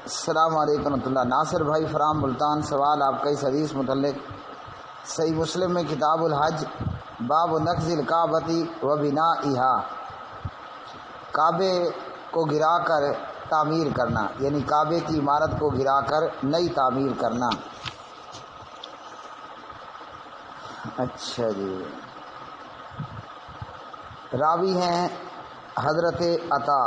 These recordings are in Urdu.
السلام علیکم ورحمۃ اللہ۔ ناصر بھائی فرام ملتان، سوال آپ کا اس حدیث متعلق صحیح مسلم میں کتاب الحج باب نقض الکعبۃ و بنائہا، کعبے کو گرا کر تعمیر کرنا، یعنی کعبے کی عمارت کو گرا کر نئی تعمیر کرنا۔ اچھا جی، راوی ہیں حضرت عطا،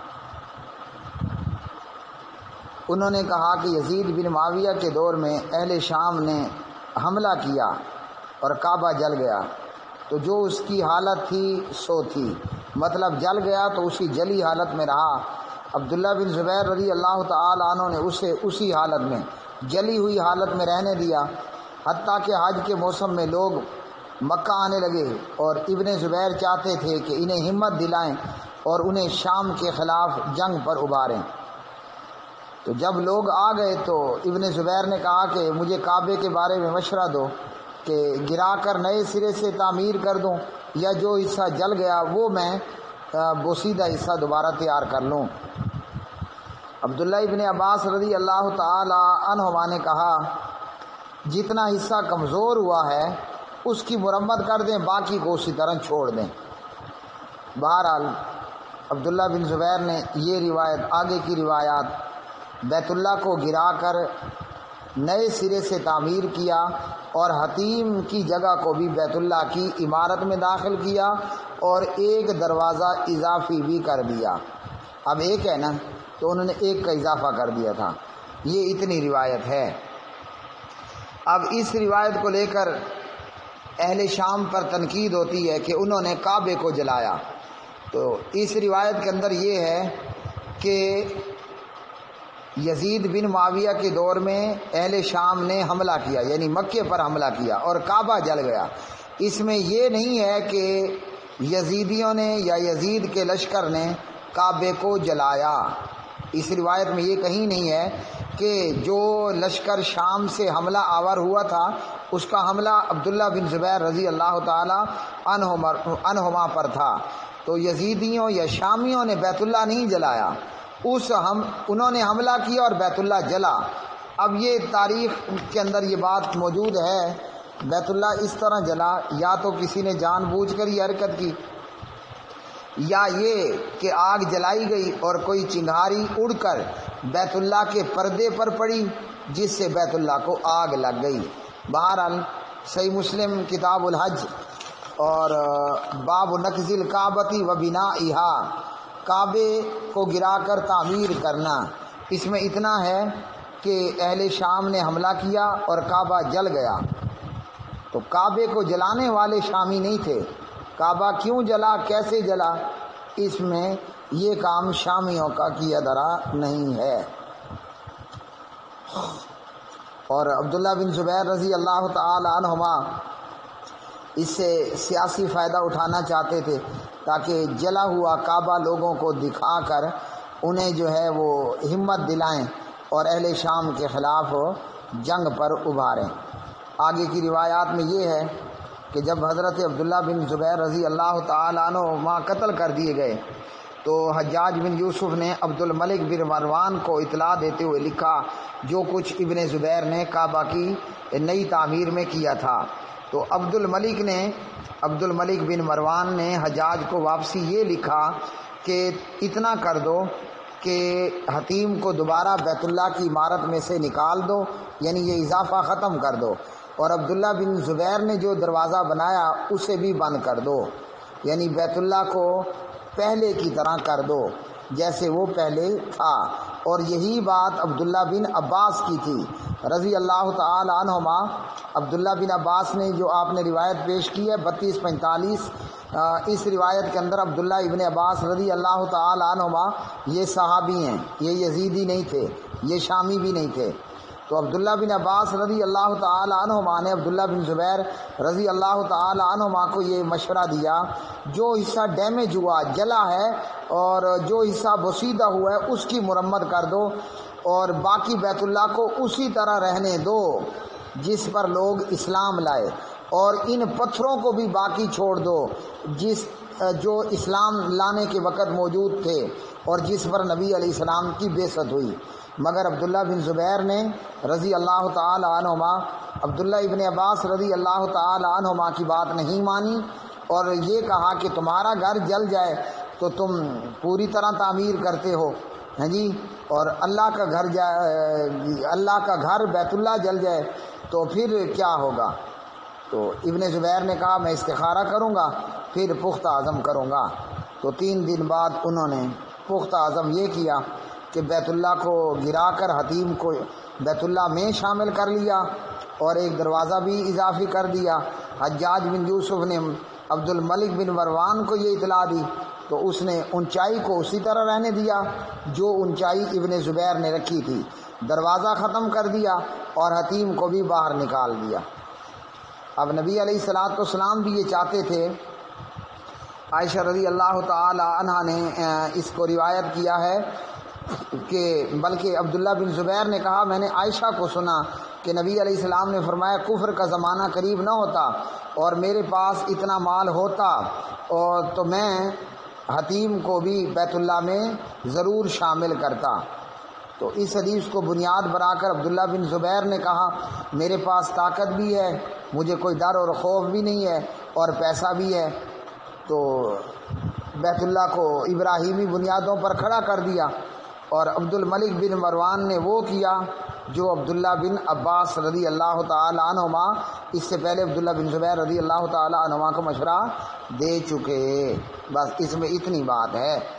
انہوں نے کہا کہ یزید بن معاویہ کے دور میں اہل شام نے حملہ کیا اور کعبہ جل گیا، تو جو اس کی حالت تھی سو تھی، مطلب جل گیا تو اسی جلی حالت میں رہا۔ عبداللہ بن زبیر رضی اللہ تعالی عنہ نے اسے اسی حالت میں جلی ہوئی حالت میں رہنے دیا، حتیٰ کہ حج کے موسم میں لوگ مکہ آنے لگے اور ابن زبیر چاہتے تھے کہ انہیں ہمت دلائیں اور انہیں شام کے خلاف جنگ پر ابھاریں۔ تو جب لوگ آ گئے تو ابن زبیر نے کہا کہ مجھے کعبے کے بارے میں مشورہ دو کہ گرا کر نئے سرے سے تعمیر کر دوں یا جو حصہ جل گیا وہ میں بوسیدہ حصہ دوبارہ تیار کر لوں۔ عبداللہ ابن عباس رضی اللہ تعالی عنہما نے کہا جتنا حصہ کمزور ہوا ہے اس کی مرمت کر دیں، باقی کو اسی طرح چھوڑ دیں۔ بہرحال عبداللہ بن زبیر نے یہ روایت، آگے کی روایات، بیت اللہ کو گرا کر نئے سرے سے تعمیر کیا اور حتیم کی جگہ کو بھی بیت اللہ کی عمارت میں داخل کیا اور ایک دروازہ اضافی بھی کر دیا۔ اب ایک ہے نا، تو انہوں نے ایک کا اضافہ کر دیا تھا۔ یہ اتنی روایت ہے۔ اب اس روایت کو لے کر اہل شام پر تنقید ہوتی ہے کہ انہوں نے کعبے کو جلایا۔ تو اس روایت کے اندر یہ ہے کہ یزید بن معاویہ کے دور میں اہل شام نے حملہ کیا، یعنی مکے پر حملہ کیا اور کعبہ جل گیا۔ اس میں یہ نہیں ہے کہ یزیدیوں نے یا یزید کے لشکر نے کعبے کو جلایا۔ اس روایت میں یہ کہیں نہیں ہے کہ جو لشکر شام سے حملہ آور ہوا تھا اس کا حملہ عبداللہ بن زبیر رضی اللہ تعالی عنہما پر تھا۔ تو یزیدیوں یا شامیوں نے بیت اللہ نہیں جلایا، انہوں نے حملہ کیا اور بیت اللہ جلا۔ اب یہ تاریخ کے اندر یہ بات موجود ہے، بیت اللہ اس طرح جلا، یا تو کسی نے جان بوجھ کر یہ حرکت کی، یا یہ کہ آگ جلائی گئی اور کوئی چنگاری اڑ کر بیت اللہ کے پردے پر پڑی جس سے بیت اللہ کو آگ لگ گئی۔ بہرحال صحیح مسلم کتاب الحج اور باب نقض الکعبۃ و بنائہا، کعبے کو گرا کر تعمیر کرنا، اس میں اتنا ہے کہ اہل شام نے حملہ کیا اور کعبہ جل گیا۔ تو کعبے کو جلانے والے شامی نہیں تھے، کعبہ کیوں جلا، کیسے جلا، اس میں یہ کام شامیوں کا کیا دھرا نہیں ہے۔ اور عبداللہ بن زبیر رضی اللہ تعالی عنہما اس سے سیاسی فائدہ اٹھانا چاہتے تھے تاکہ جلا ہوا کعبہ لوگوں کو دکھا کر انہیں جو ہے وہ ہمت دلائیں اور اہل شام کے خلاف جنگ پر ابھاریں۔ آگے کی روایات میں یہ ہے کہ جب حضرت عبداللہ بن زبیر رضی اللہ تعالی عنہما قتل کر دیے گئے تو حجاج بن یوسف نے عبد الملک بن مروان کو اطلاع دیتے ہوئے لکھا جو کچھ ابن زبیر نے کعبہ کی نئی تعمیر میں کیا تھا۔ تو عبد الملک بن مروان نے حجاج کو واپسی یہ لکھا کہ اتنا کر دو کہ حتیم کو دوبارہ بیت اللہ کی عمارت میں سے نکال دو، یعنی یہ اضافہ ختم کر دو، اور عبداللہ بن زبیر نے جو دروازہ بنایا اسے بھی بند کر دو، یعنی بیت اللہ کو پہلے کی طرح کر دو جیسے وہ پہلے تھا۔ اور یہی بات عبداللہ بن عباس کی تھی رضی اللہ تعالی عنہما۔ عبداللہ بن عباس نے جو آپ نے روایت پیش کی ہے 32-45، اس روایت کے اندر عبداللہ ابن عباس رضی اللہ تعالی عنہما یہ صحابی ہیں، یہ یزیدی نہیں تھے، یہ شامی بھی نہیں تھے۔ تو عبداللہ بن عباس رضی اللہ تعالی عنہما نے عبداللہ بن زبیر رضی اللہ تعالی عنہما کو یہ مشورہ دیا جو حصہ ڈیمیج ہوا، جلا ہے، اور جو حصہ بوسیدہ ہوا ہے اس کی مرمت کر دو اور باقی بیت اللہ کو اسی طرح رہنے دو جس پر لوگ اسلام لائے، اور ان پتھروں کو بھی باقی چھوڑ دو جو اسلام لانے کے وقت موجود تھے اور جس پر نبی علیہ السلام کی بعثت ہوئی۔ مگر عبداللہ بن زبیر نے رضی اللہ تعالی عنہما عبداللہ ابن عباس رضی اللہ تعالی عنہما کی بات نہیں مانی اور یہ کہا کہ تمہارا گھر جل جائے تو تم پوری طرح تعمیر کرتے ہو، ہاں جی، اور اللہ کا گھر بیت اللہ جل جائے تو پھر کیا ہوگا؟ تو ابن زبیر نے کہا میں استخارہ کروں گا پھر پختہ عزم کروں گا۔ تو 3 دن بعد انہوں نے پختہ عزم یہ کیا کہ بیت اللہ کو گرا کر حتیم کو بیت اللہ میں شامل کر لیا اور ایک دروازہ بھی اضافی کر دیا۔ حجاج بن یوسف نے عبد الملک بن مروان کو یہ اطلاع دی تو اس نے اونچائی کو اسی طرح رہنے دیا جو اونچائی ابن زبیر نے رکھی تھی، دروازہ ختم کر دیا اور حتیم کو بھی باہر نکال دیا۔ اب نبی علیہ الصلوۃ والسلام بھی یہ چاہتے تھے، عائشہ رضی اللہ تعالی عنہا نے اس کو روایت کیا ہے کہ بلکہ عبداللہ بن زبیر نے کہا میں نے عائشہ کو سنا کہ نبی علیہ السلام نے فرمایا کفر کا زمانہ قریب نہ ہوتا اور میرے پاس اتنا مال ہوتا اور تو میں حتیم کو بھی بیت اللہ میں ضرور شامل کرتا۔ تو اس حدیث کو بنیاد بنا کر عبداللہ بن زبیر نے کہا میرے پاس طاقت بھی ہے، مجھے کوئی ڈر اور خوف بھی نہیں ہے اور پیسہ بھی ہے، تو بیت اللہ کو ابراہیمی بنیادوں پر کھڑا کر دیا۔ اور عبد الملک بن مروان نے وہ کیا جو عبداللہ بن عباس رضی اللہ تعالی عنہما اس سے پہلے عبداللہ بن زبیر رضی اللہ تعالی عنہما کو مشورہ دے چکے۔ بس اس میں اتنی بات ہے۔